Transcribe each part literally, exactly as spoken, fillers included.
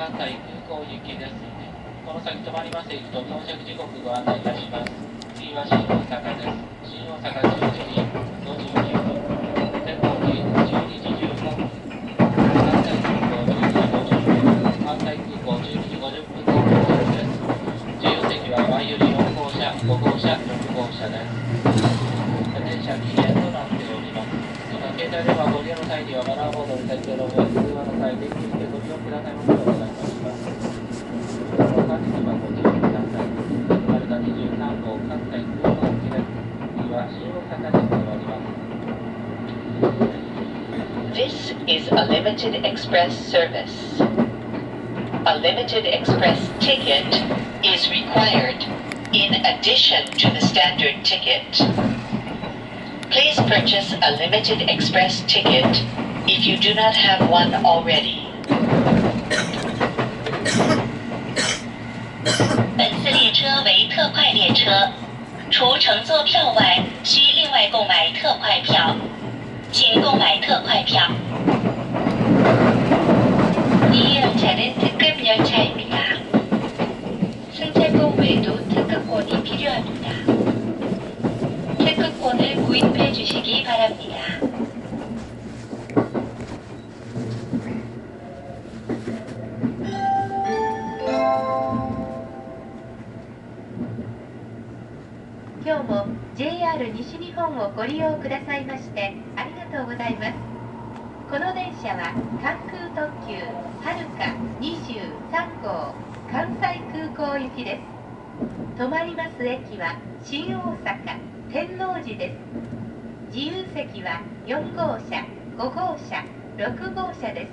関西空港行きです。この先止まります駅と到着時刻ご案内いたします。次は新大阪です。新大阪じゅうにじごじゅうきゅうふん、天王寺じゅうにじじゅうごふん、関西空港じゅうにじごじゅっぷん、関西空港じゅうにじごじゅっぷんの到着です。自由席は前よりよん号車、ご号車、ろく号車です。電車禁煙となっております。携帯電話ご利用の際にはマナーボードに設定の上、通話の際に気をつけご利用くださいますようお願いします。通話の管理にはご注意ください。はるかにじゅうさん号関西空港行きです。次は新大阪に停まります。 This is a limited express service. A limited express ticket is required in addition to the standard ticket.Please purchase a limited express ticket if you do not have one already. 本次列车为特快列车，除乘坐票外，需另外购买特快票。请购买特快票。이 열차는 특급 열차입니다. 승차권 외에도 특급권이 필요합니다.특급권을 구입해 주시기 바랍니다. 오늘も ジェイアール 西日本をご利用くださいましてありがとうございます。この電車は関空特急はるかにじゅうさん号関西空港行きです。止まります駅は新大阪天王寺です。自由席はよん号車、ご号車、ろく号車です。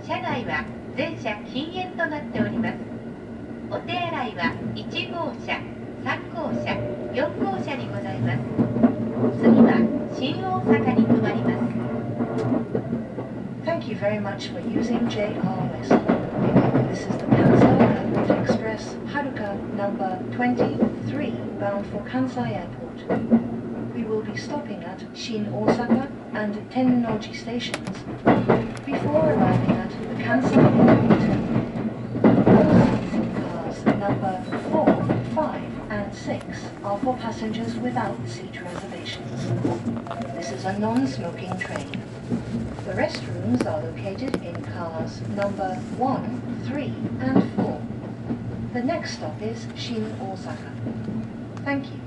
車内は全車禁煙となっております。お手洗いはいち号車、さん号車、よん号車にございます。次は新大阪に停まります。 Thank you very much for using ジェイアール West. This is the Kansai Airport Express Haruka number twenty-three bound for Kansai Airport. We will be stopping at Shin Osaka and Tennoji stations before arriving at the Kansai Airport. All seats in cars number four, five and six are for passengers without seat reservations. This is a non-smoking train. The restrooms are located in cars number one, three and four. The next stop is Shin Osaka. Thank you.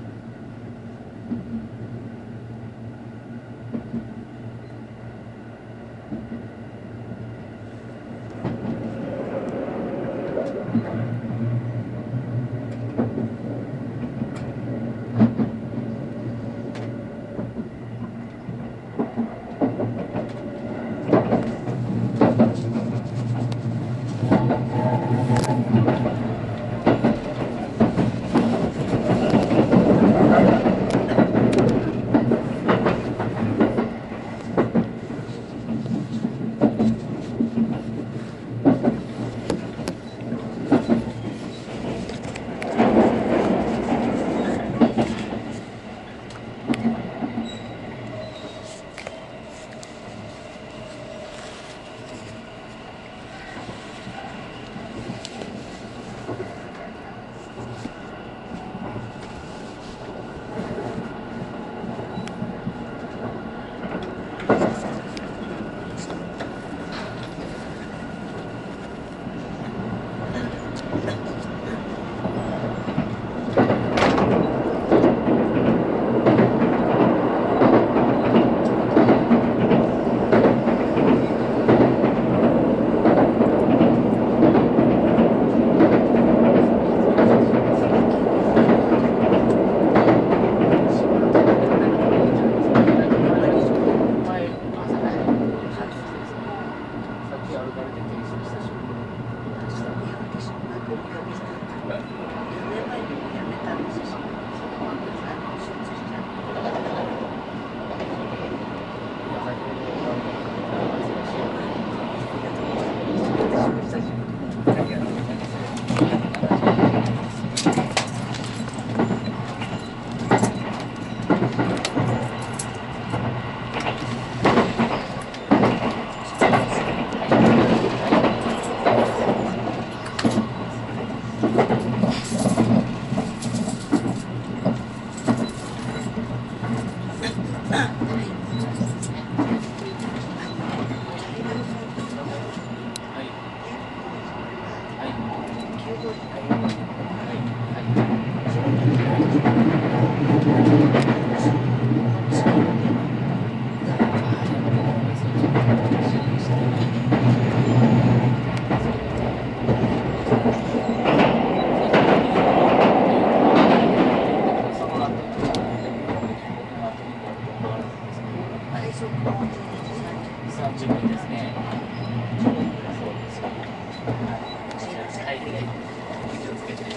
さんじゅっぷんですね。そうですか。はい。はい。気をつけて。はい、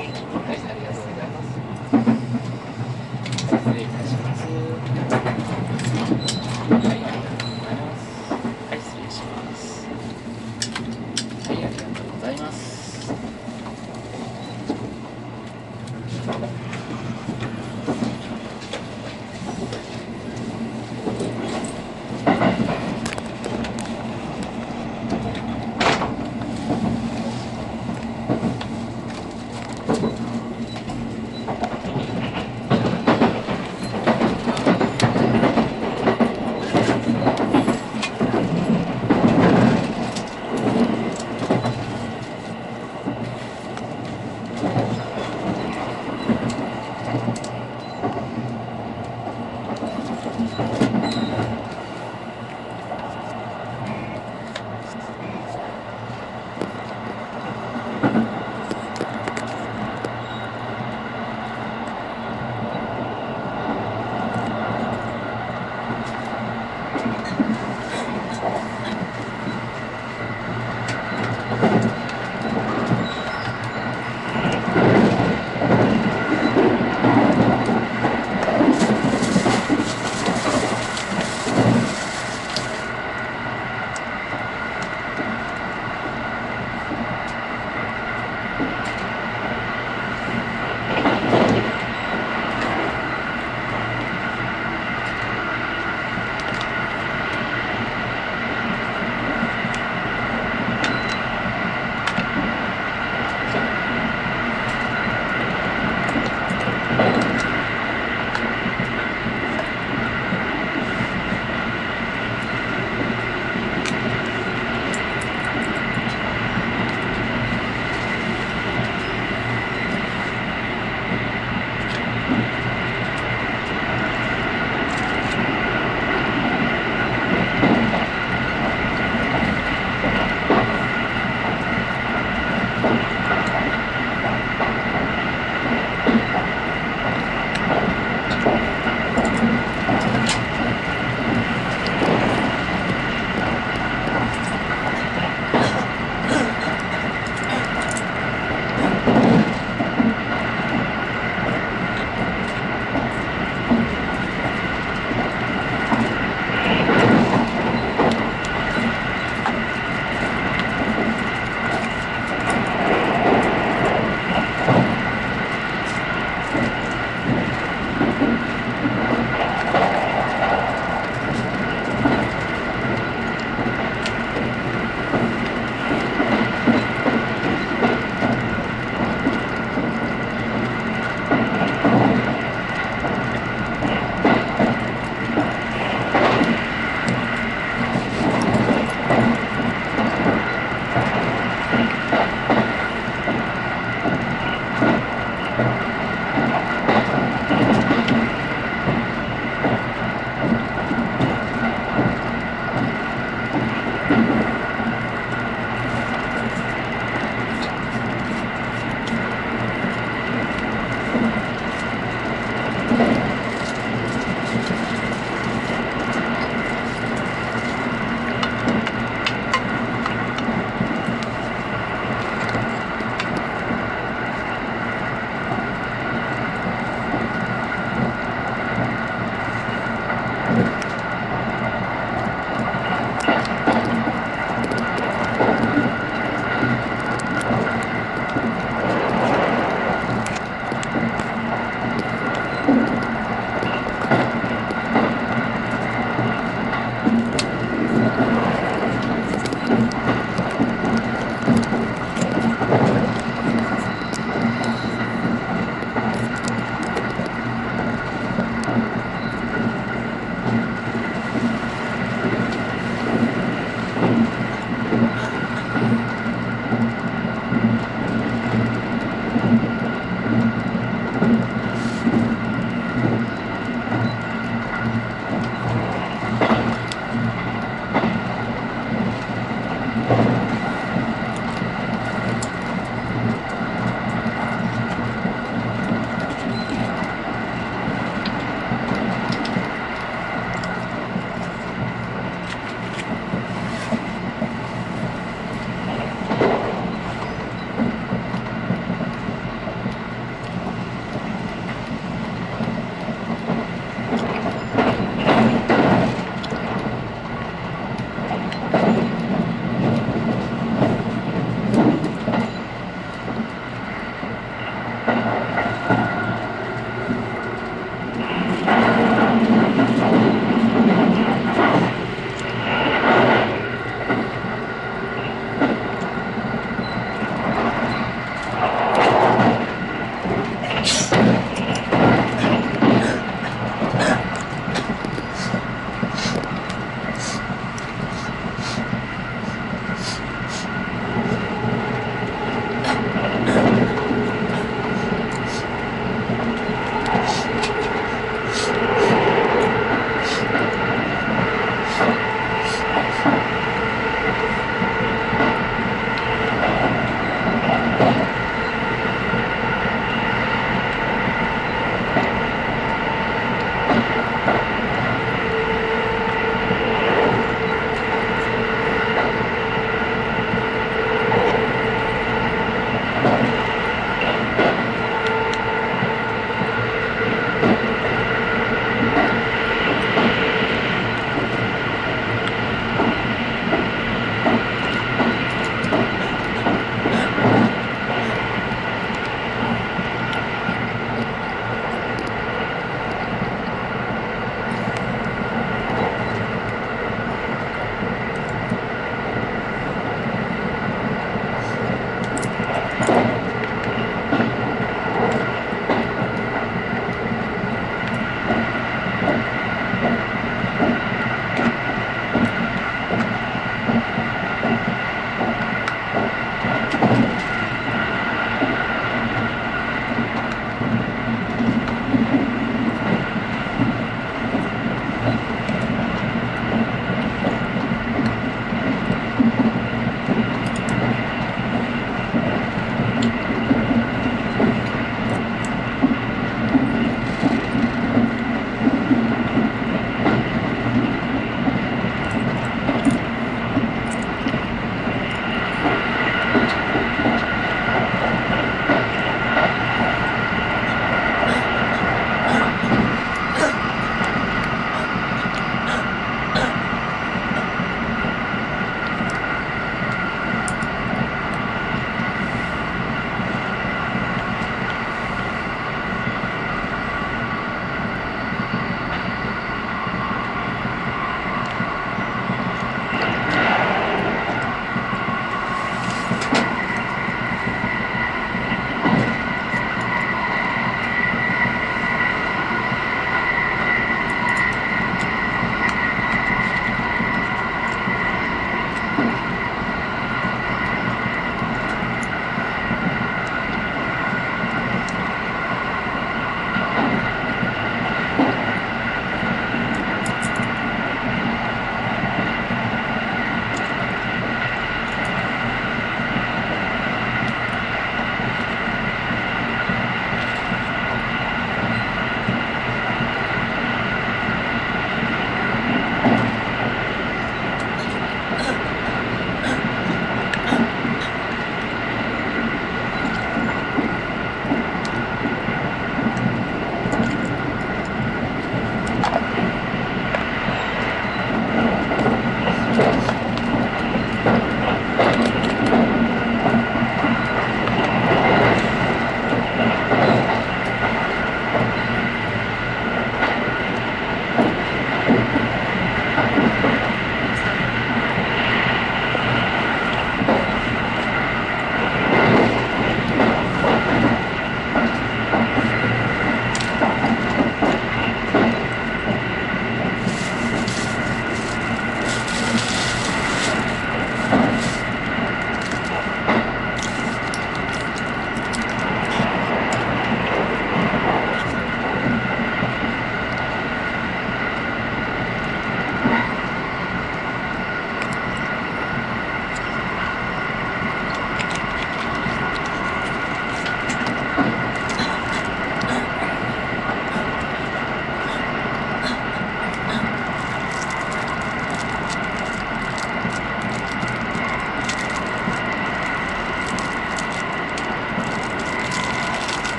ありがとうございます。失礼いたします。はい、ありがとうございます。はい、失礼します。はい、ありがとうございます。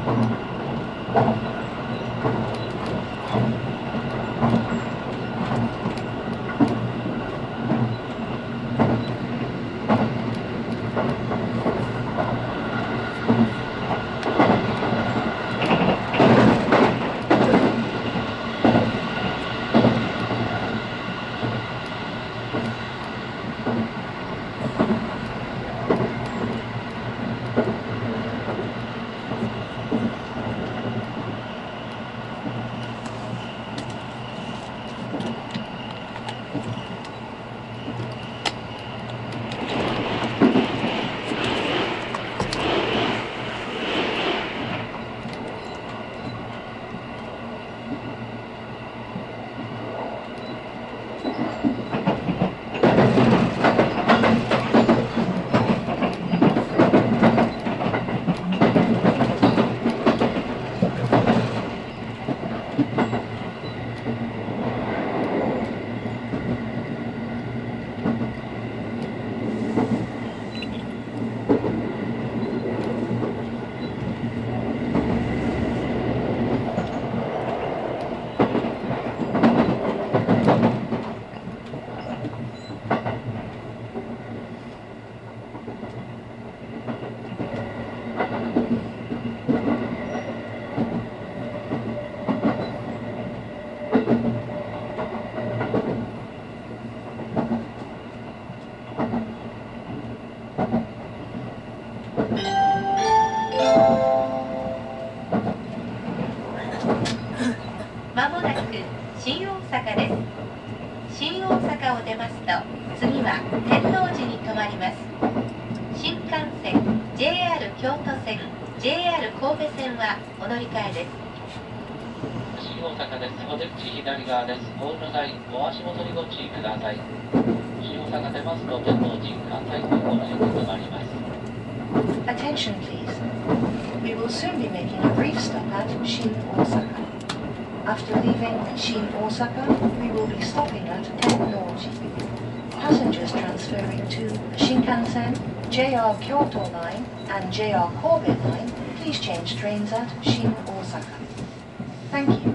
まもなく新大阪です。新大阪を出ますと次は天王寺に停まります。新幹線 ジェイアール 京都線 ジェイアール 神戸線はお乗り換えです。 新大阪です。お出口左側です。お降りの際、お足元にご注意ください。新大阪出ますと天王寺、関西空港の駅に停まります。 Attention please. We will soon be making a brief stop at Shin Osaka. After leaving Shin Osaka, we will be stopping at Tennoji. Passengers transferring to Shinkansen, J R Kyoto Line and J R Kobe Line, please change trains at Shin Osaka. Thank you.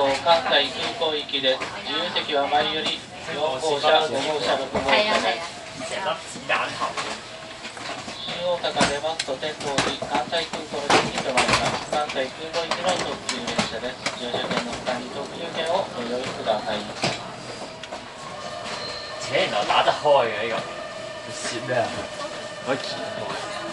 関西空港行きです。自由席は前よりよん号車、ご号車、ろく号車です。新大阪出ますと天王寺、関西空港の駅に停まります。関西空港行きの特急列車です。乗車券の他に特急券をご用意ください。 切哪拿得開嘅呢個？切咩啊？可以切開。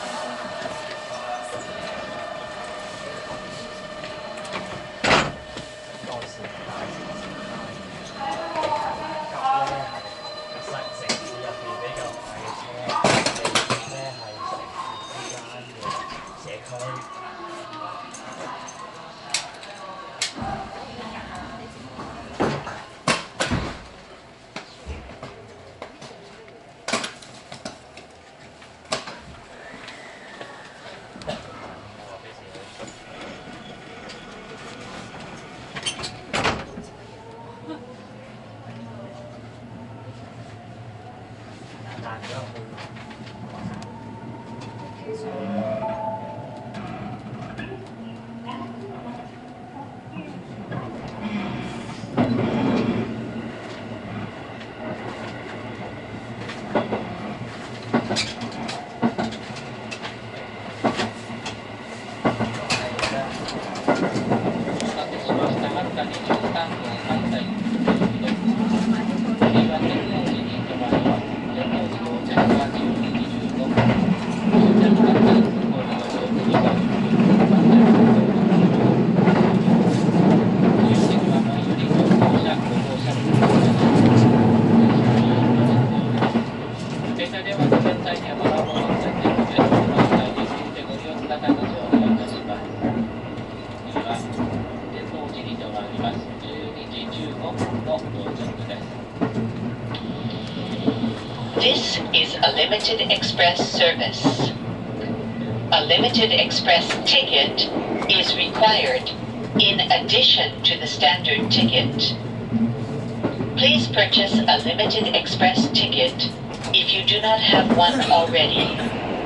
This is a limited express service. A limited express ticket is required in addition to the standard ticket. Please purchase a limited express ticket if you do not have one already.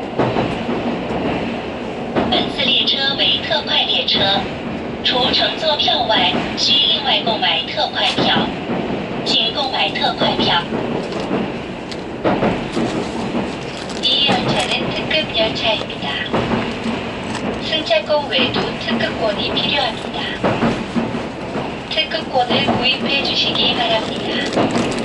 本次列车为特快列车，除乘坐票外，需另外购买特快票，请购买特快票。 이 열차는 특급 열차입니다. 승차권 외에도 특급권이 필요합니다. 특급권을 구입해 주시기 바랍니다.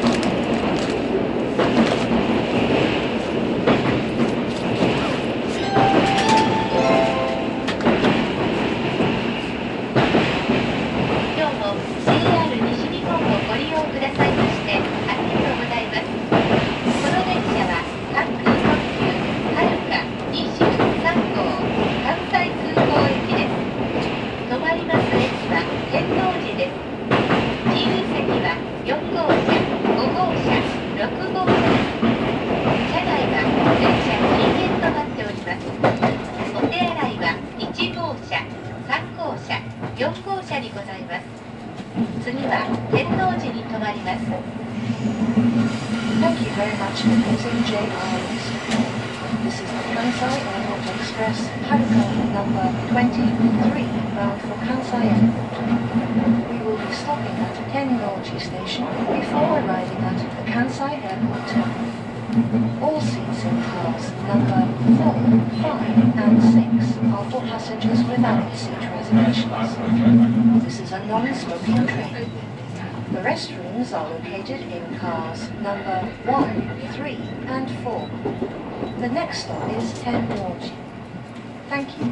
Thank you very much for using J R West. This is the Kansai Airport Express Haruka number twenty-three bound for Kansai Airport. We will be stopping at Kennoji Station before arriving at the Kansai Airport terminal. All seats in cars number four, five and six are for passengers without seat reservations. This is a non-smoking train. The restrooms are located in cars number one, three and four. The next stop is Tennoji. Thank you.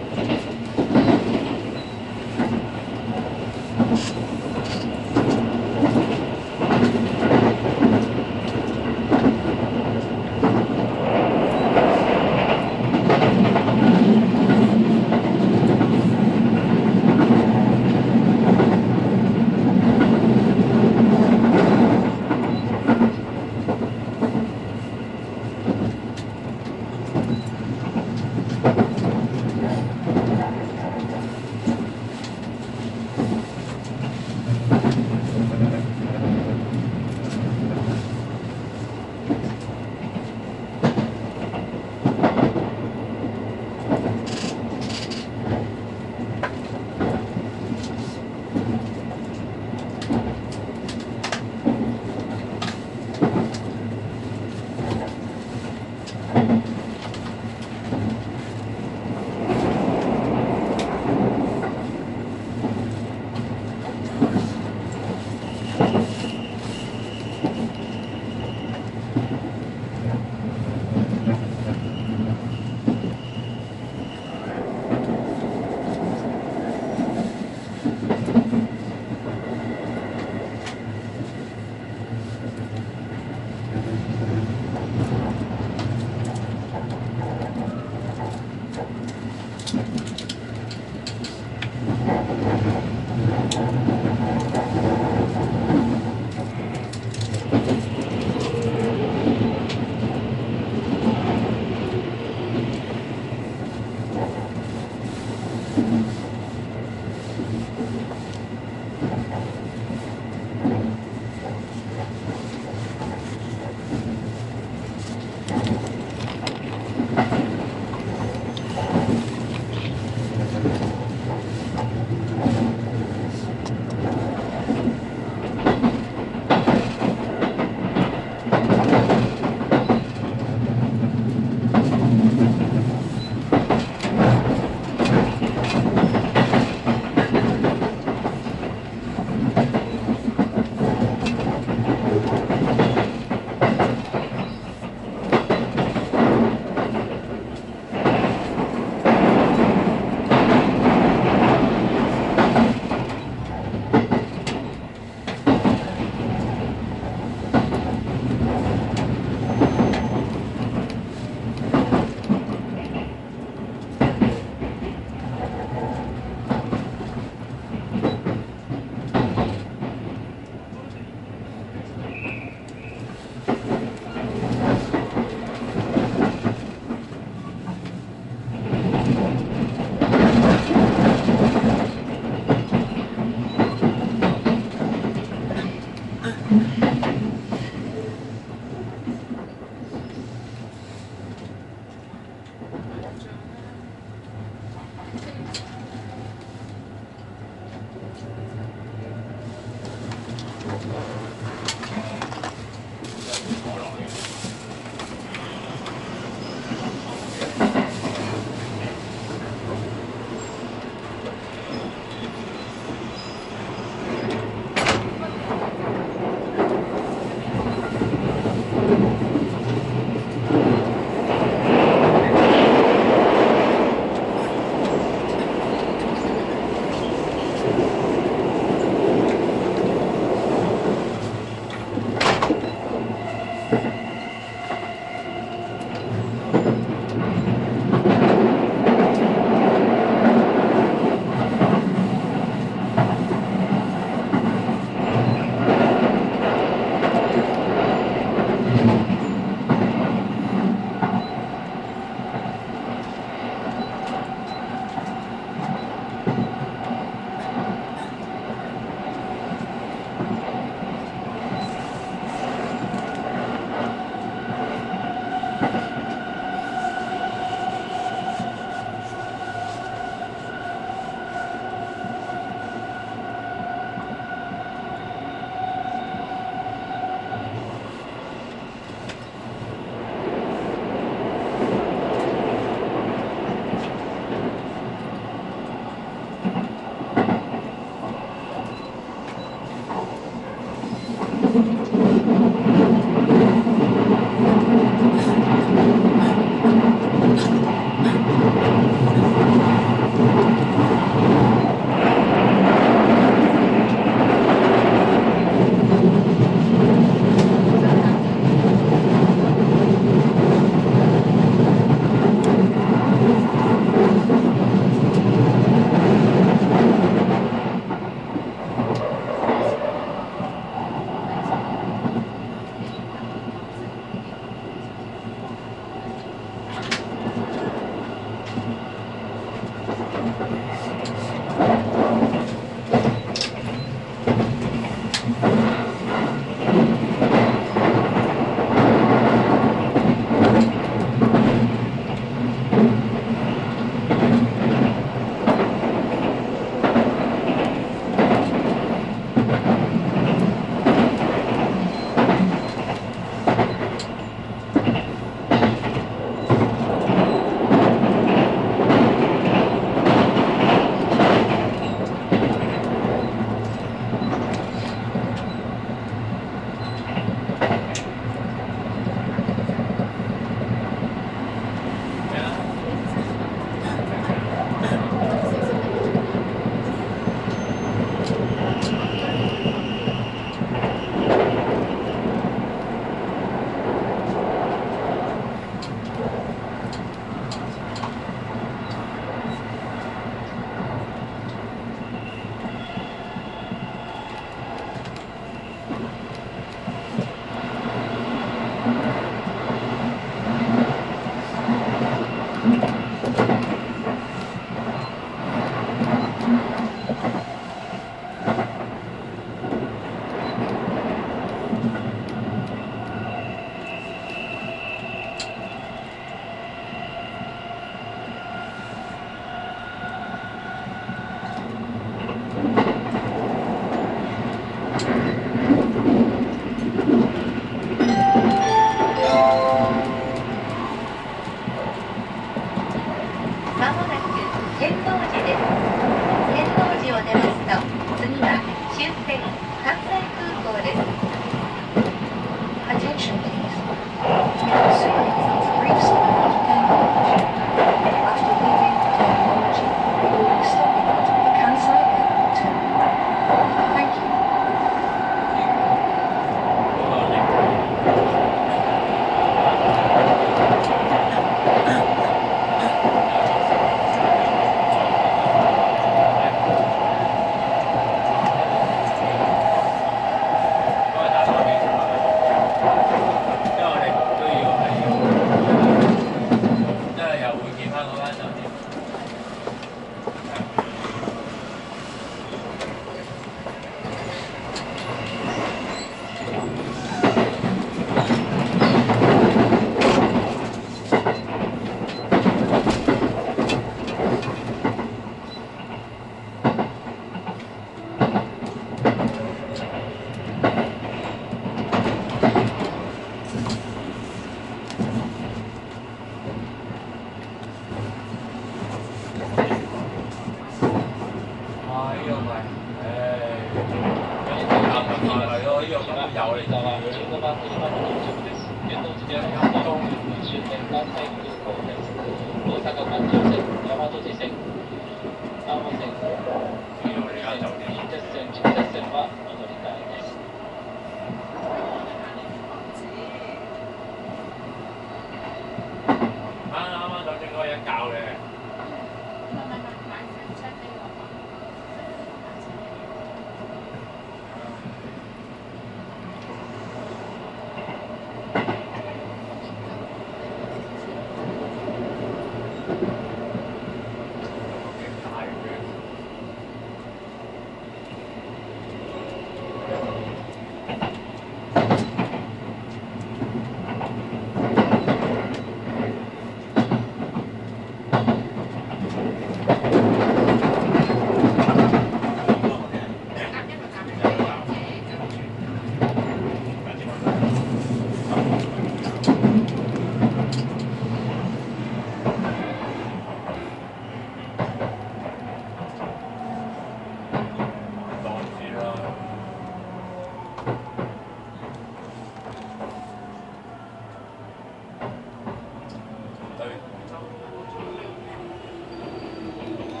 誒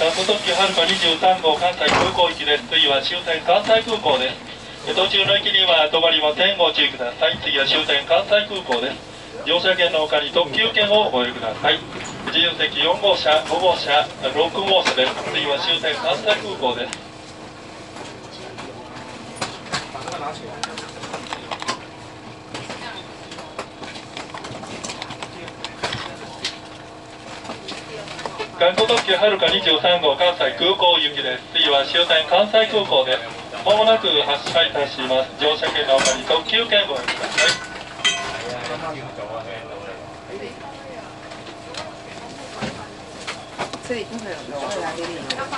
韓国特急はるかにじゅうさん号関西空港行きです。次は終点関西空港です。途中の駅には止まりません。ご注意ください。次は終点関西空港です。乗車券の他に特急券をお覚えください。自由席よん号車、ご号車、ろく号車です。次は終点関西空港です。韓国特急はるかにじゅうさん号関西空港行きです。次は終点関西空港です。まもなく発車いたします。乗車券の他に特急券ご用意ください。 这里不会有会来这里。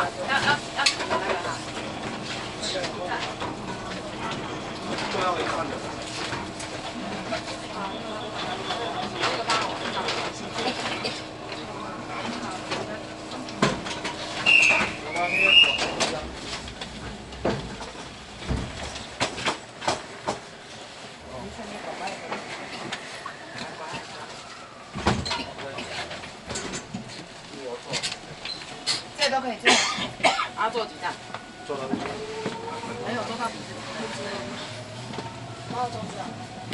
这都可以这样，然后坐几站？坐到这里。没有坐到底。然后中子啊。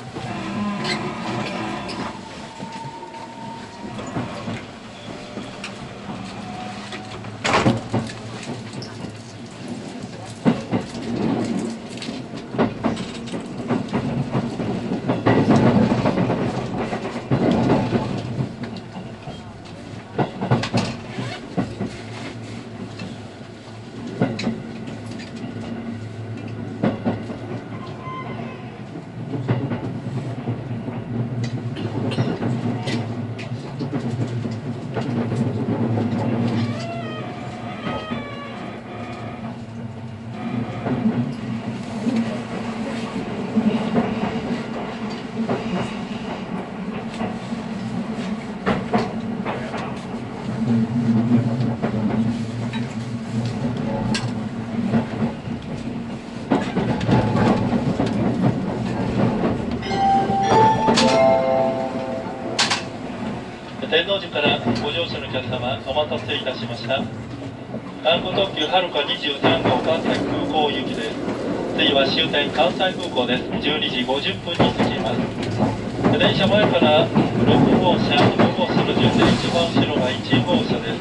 天王寺からご乗車のお客様、お待たせいたしました。韓国特急はるかにじゅうさん号関西空港行きです。次は終点関西空港です。じゅうにじごじゅっぷんに着きます。電車前からろく号車、ご号車の順で一番後ろがいち号車です。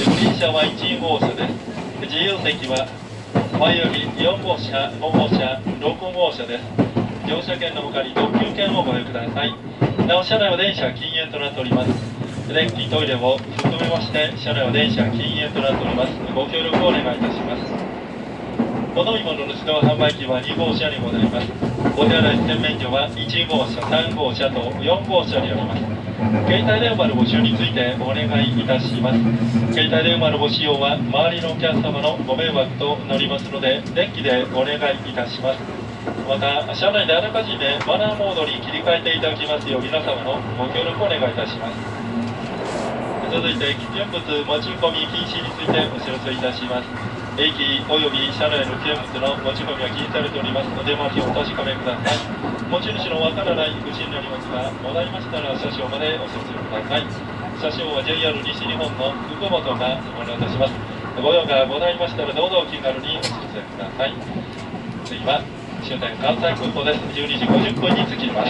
グリーン車はいち号車です。自由席は前よりよん号車、ご号車、ろく号車です。乗車券の他に特急券をご用意ください。なお車内は電車禁煙となっております。電気、トイレを含めまして車内は電車禁煙となっております。ご協力をお願いいたします。お飲み物の自動販売機はに号車にございます。お手洗い洗面所はいち号車、さん号車とよん号車にあります。携帯電話のご使用についてお願いいたします。携帯電話のご使用は周りのお客様のご迷惑となりますので電気でお願いいたします。また車内であらかじめマナーモードに切り替えていただきますよう皆様のご協力をお願いいたします。続いて危険物持ち込み禁止についてお知らせいたします。駅および車内の危険物の持ち込みは禁止されておりますので、お気をお確かめください。持ち主のわからない口になりますが、ございましたら車掌までお説明ください。車掌は ジェイアール 西日本の福本がお願いいたします。ご用がございましたらどうぞお気軽にお知らせください。次は終点関西空港です。じゅうにじごじゅっぷんに着きます。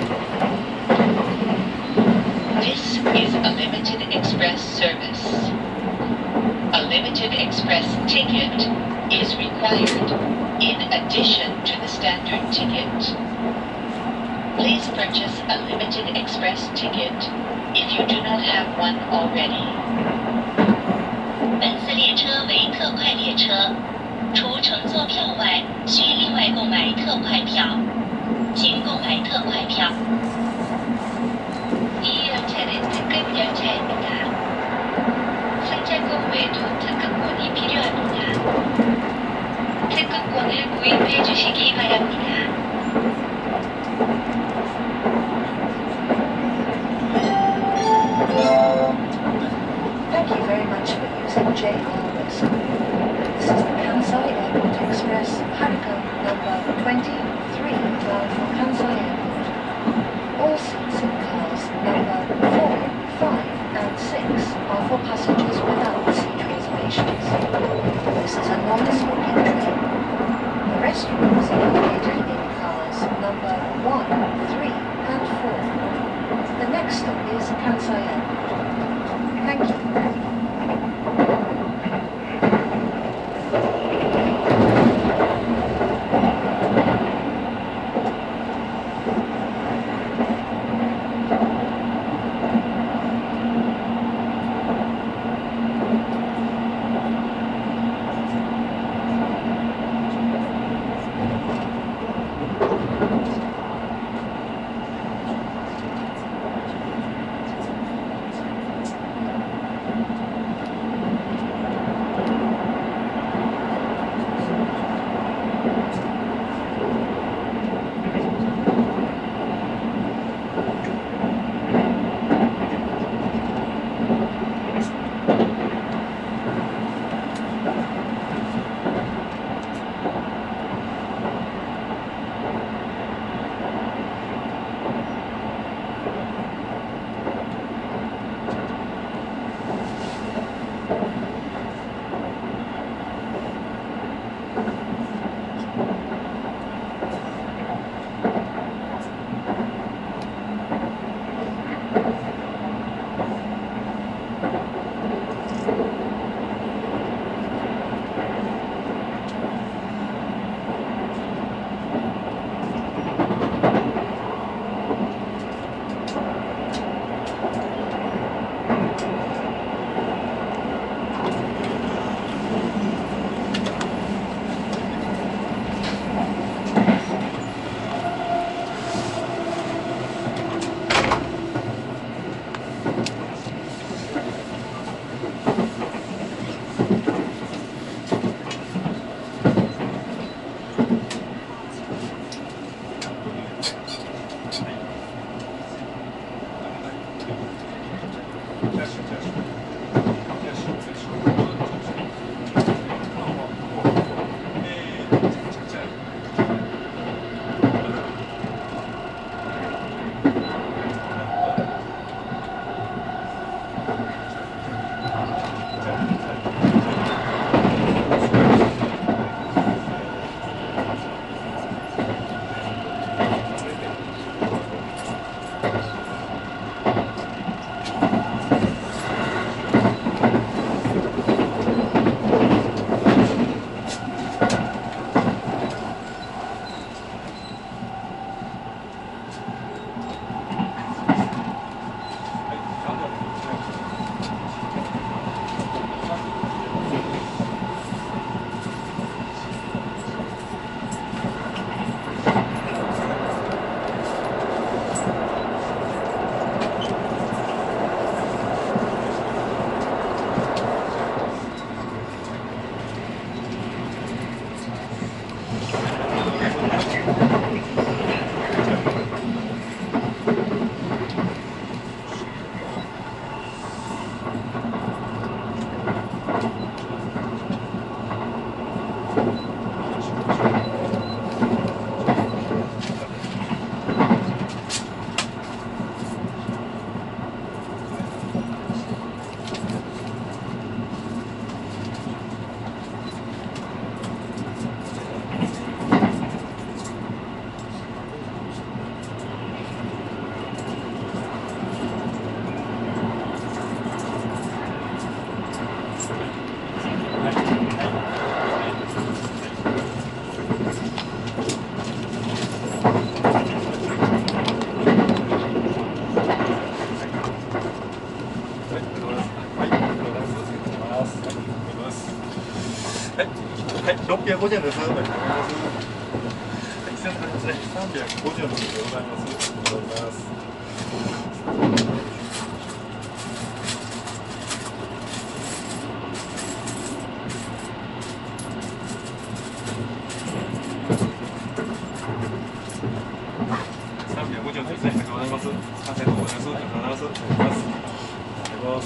This is a limited express service. A limited express ticket is required in addition to the standard ticket. Please purchase a limited express ticket if you do not have one already. 本次列车为特快列车，除乘坐票外，需另外购买特快票。请购买特快票。 이 열차는 특급 열차입니다. 승차권 외에도 특급권이 필요합니다. 특급권을 구입해 주시기 바랍니다. Thank you very much for using J R West. This is the Kansai Airport Express, Haruka number twenty-three, bound for Kansai Airport. All seats in cars number four, five, and six are for passengers without seat reservation. next stop is Kansai Airport. Thank you. ろっぴゃくごじゅうえんです。はい、せんさんびゃくごじゅうえんでございます。ありがとうございます。さんびゃくごじゅうえんですね。ありがとうございます。ありがとうございます。ありがとうございます。ありがとうございます。ありがとうございます。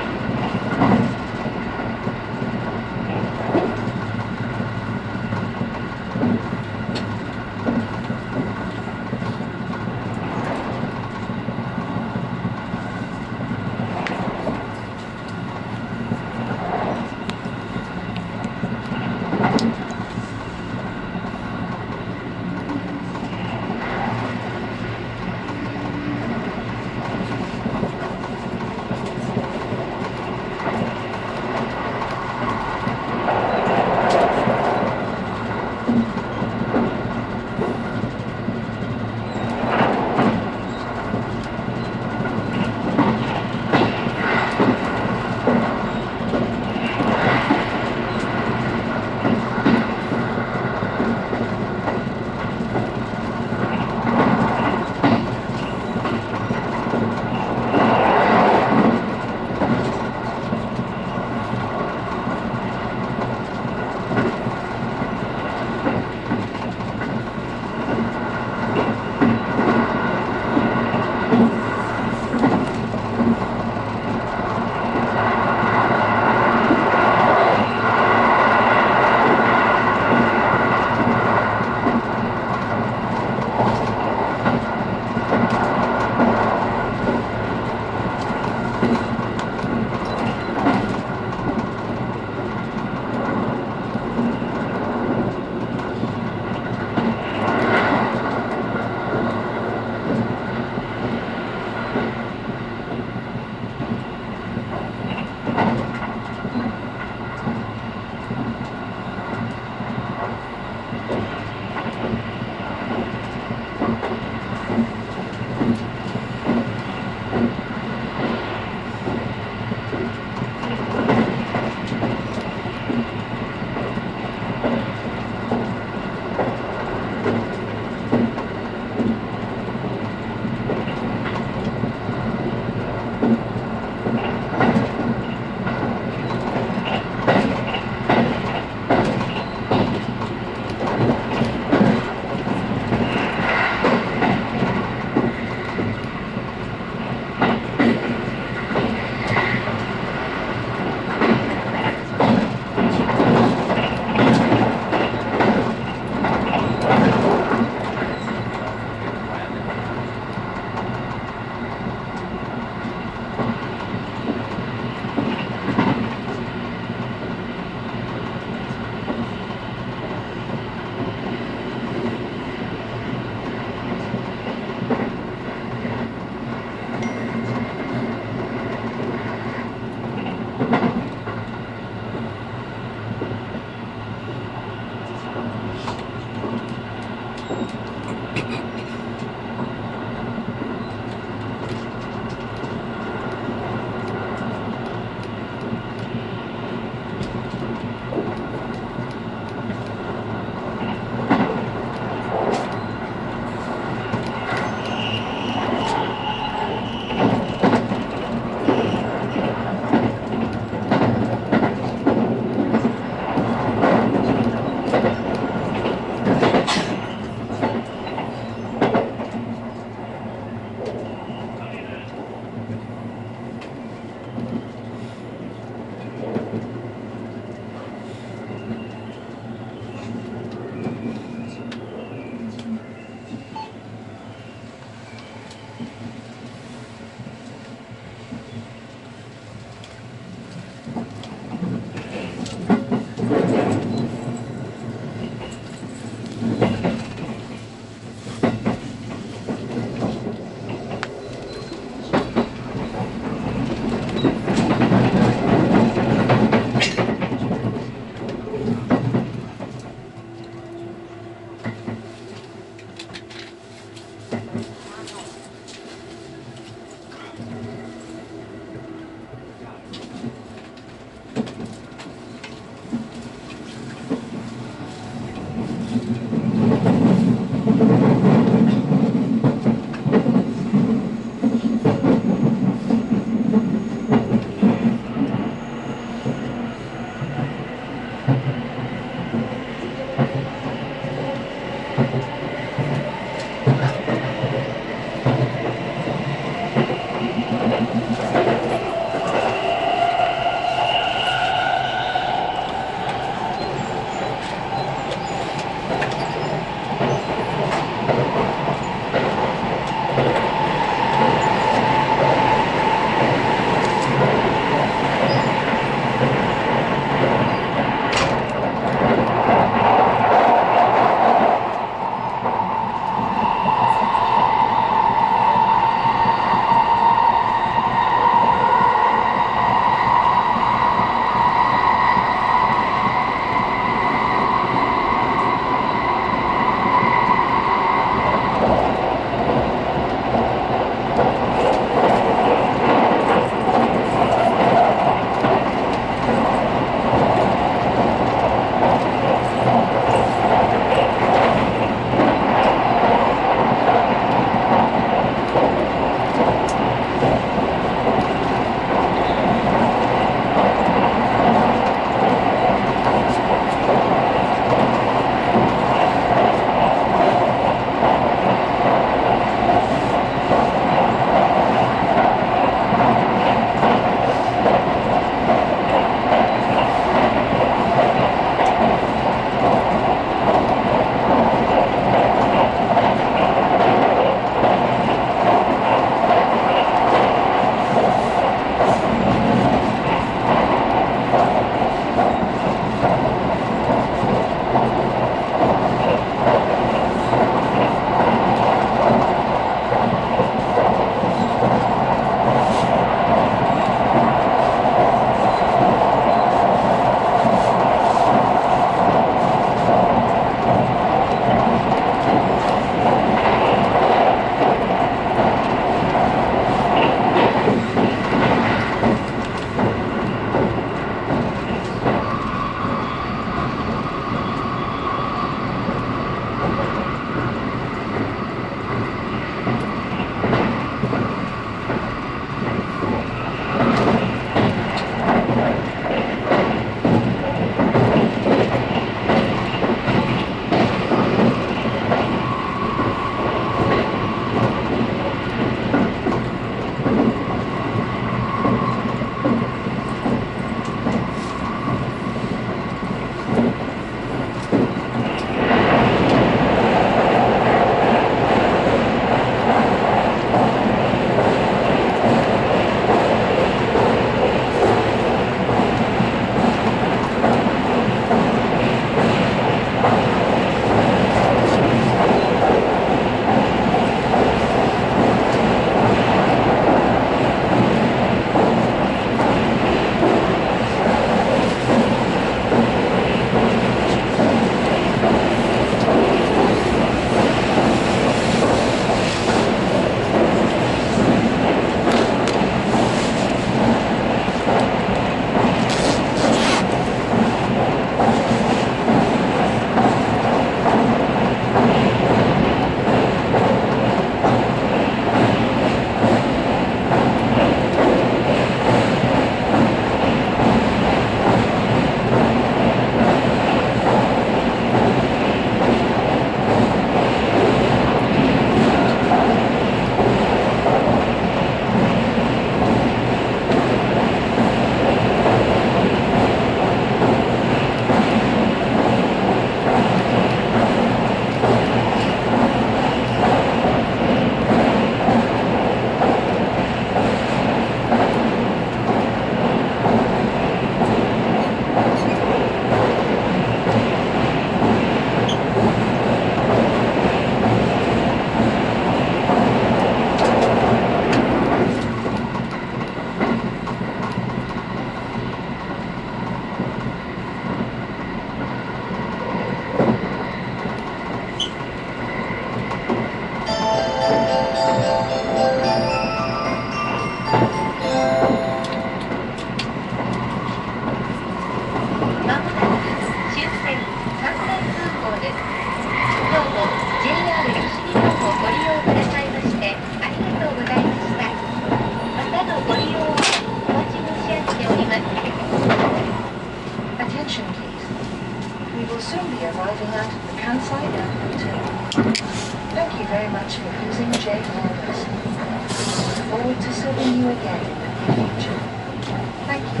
will soon be arriving at the Kansai Airport. Thank you very much for using J R West. We look forward to serving you again in the near future. Thank you.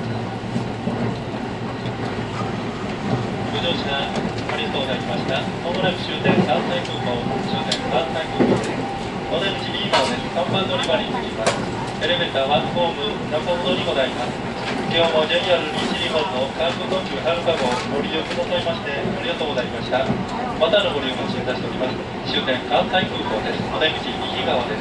ご乗車ありがとうございました。まもなく終点関西空港、終点関西空港です。お出口右側です。さんばん乗り場に着きます。エレベーターはホーム中ほどにございます。今日も ジェイアール 西日本の関空特急はるか号ご利用くださいましてありがとうございました。またのご利用をお知らせしております。終点関西空港です。お出口右側です。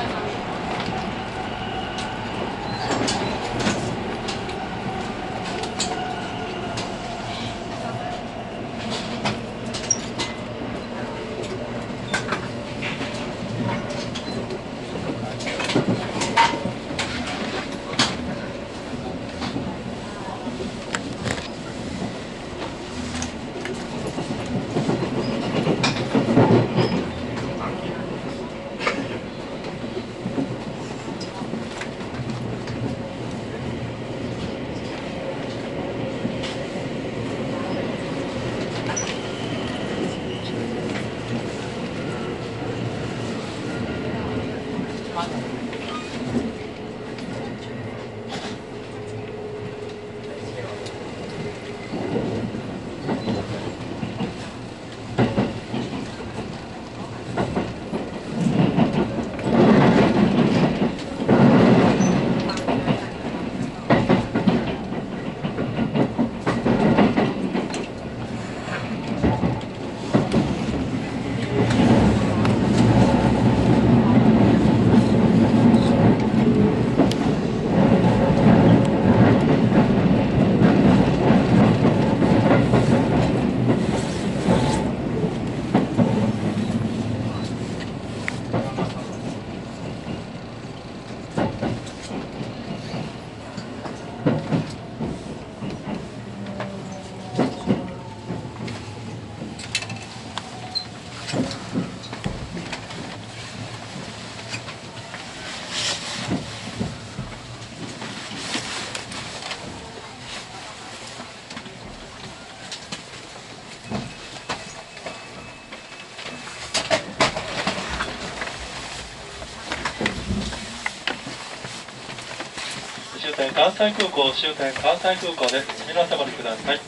終点関西空港、終点関西空港です。皆様にください。